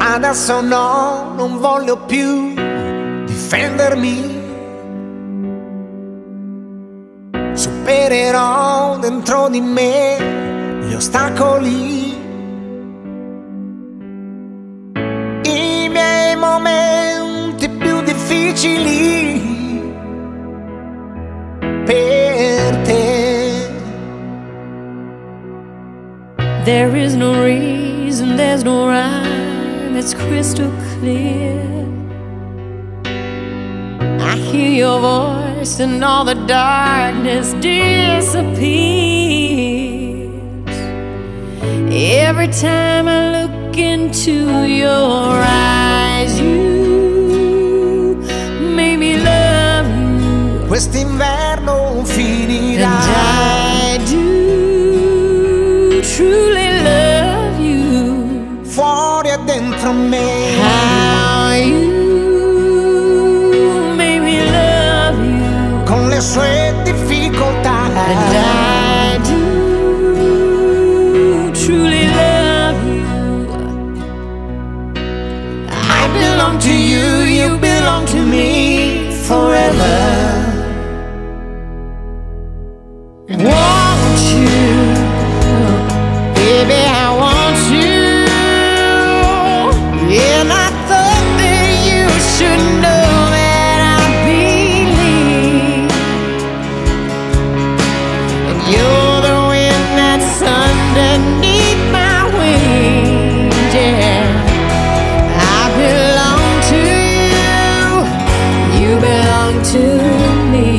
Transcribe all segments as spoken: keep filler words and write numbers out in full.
Adesso no, non voglio più difendermi. Supererò dentro di me gli ostacoli, i miei momenti più difficili per te. There is no reason, there's no rhyme, it's crystal clear. I hear your voice and all the darkness disappears. Every time I look into your eyes, you make me love you. Quest'inverno finirà. And I do truly love you. Fuori e dentro me. How you con le sue difficoltà. And I do truly love you. I belong to you, you belong to me forever. Want you, baby, I want you. And I thought that you should know that I believe. You're the wind that's underneath my wings, yeah. I belong to you, you belong to me.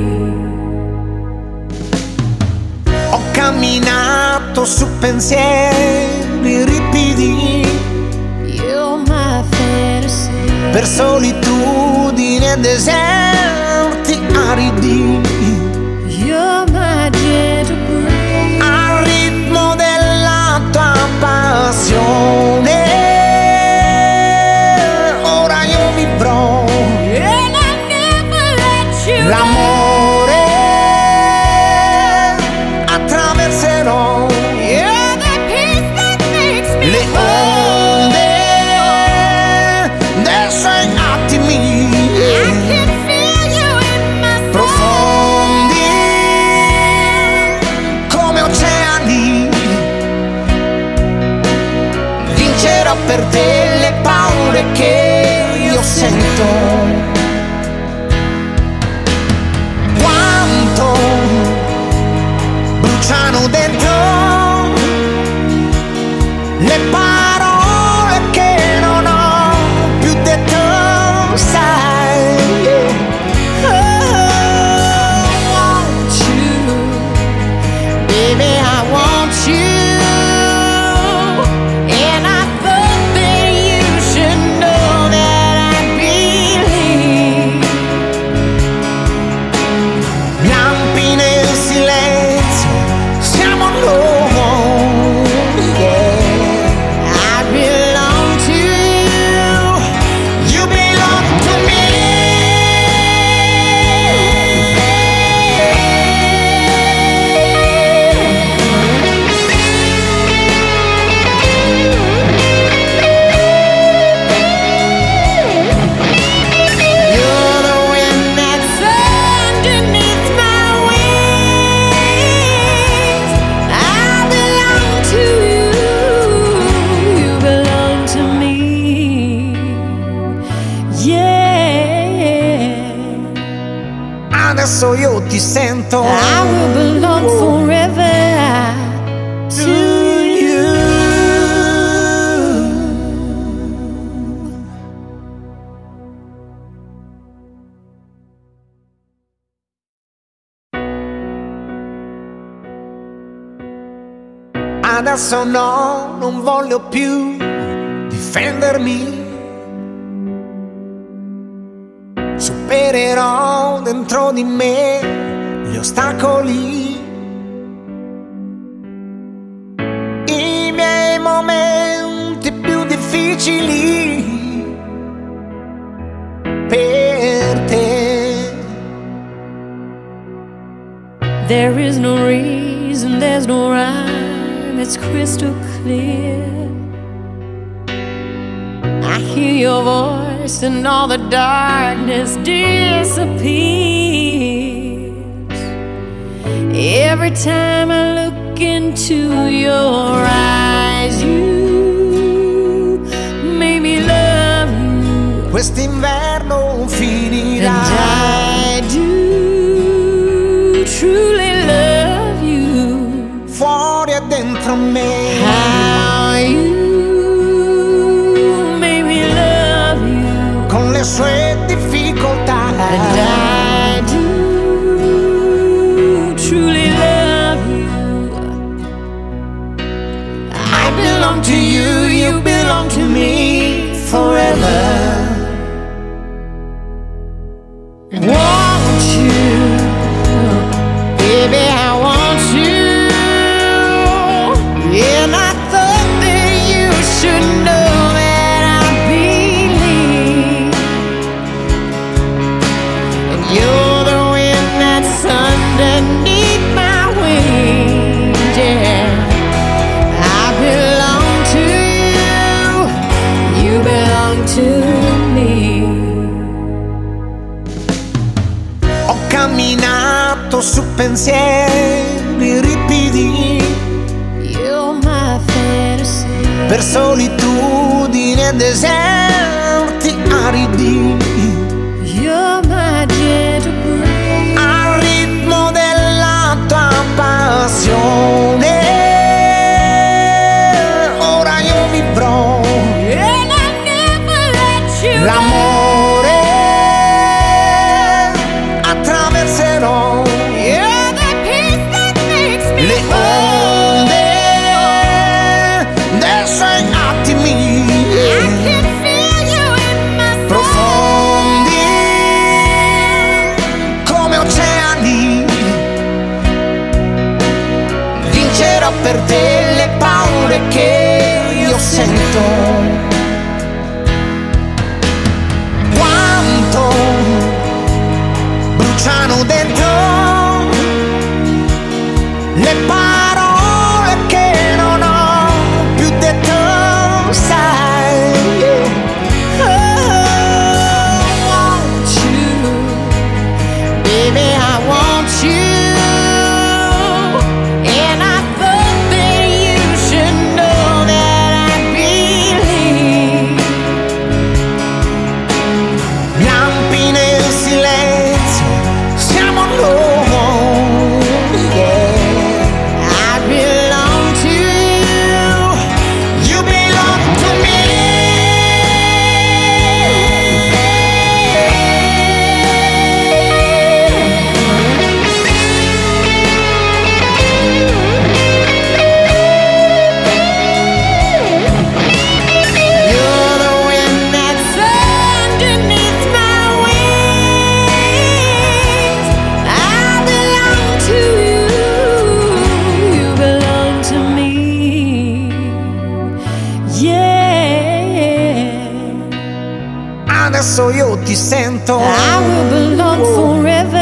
Ho camminato su pensieri ripidi, You're my fantasy. per solitudini e deserti aridi. You're my gentle breeze. Al ritmo della tua passione, ora io vivrò And I never let you l'amore, attraverserò You're the peace that makes me le onde dei suoi attimi I can feel you in my soul. profondi come oceani. Vincerò per te le paure che io sento. Quanto bruciano dentro le parole che non ho più detto, sai. Oh, I want you, baby, I want you. And I thought that you should know that I believe. Lampi nel silenzio, siamo noi, yeah. I belong to you, You belong to me. You're the wind that's underneath my wings. I belong to you, you belong to me. Yeah, Adesso io ti sento. I will belong forever to you. Adesso no, non voglio più difendermi. Supererò dentro di me gli ostacoli, i miei momenti più difficili per te. There is no reason, there's no rhyme, it's crystal clear. hear your voice and all the darkness disappears. Every time I look into your eyes, you make me love you. Quest'inverno finirà. And I do truly love you. Fuori e dentro me. How you make me love you. Con le sue difficoltà. And I do truly love you. I belong to you, you belong to me forever. Want you, baby, I want you. And I thought that you should know that I believe. And you're the wind that's underneath my wings, yeah. I belong to you, you belong to me. Ho camminato su pensieri ripidi, You're my fantasy. per solitudini e deserti aridi, You're my gentle breeze. al ritmo della tua passione. Ora io vivrò And I never let you go. l'amore, attraverserò You're the peace that makes me le onde dei suoi attimi I can feel you in my soul. profondi come oceani. Vincerò per te le paure che io sento. Quanto bruciano dentro le parole che non ho più detto, sai. Oh, want you, baby, I want you. And I thought that you should know that I believe. Lampi nel silenzio, siamo noi, yeah. I belong to you. You belong to me. You're the wind that's underneath my wings. I belong to you, you belong to me. Yeah, Adesso io ti sento. I will belong forever.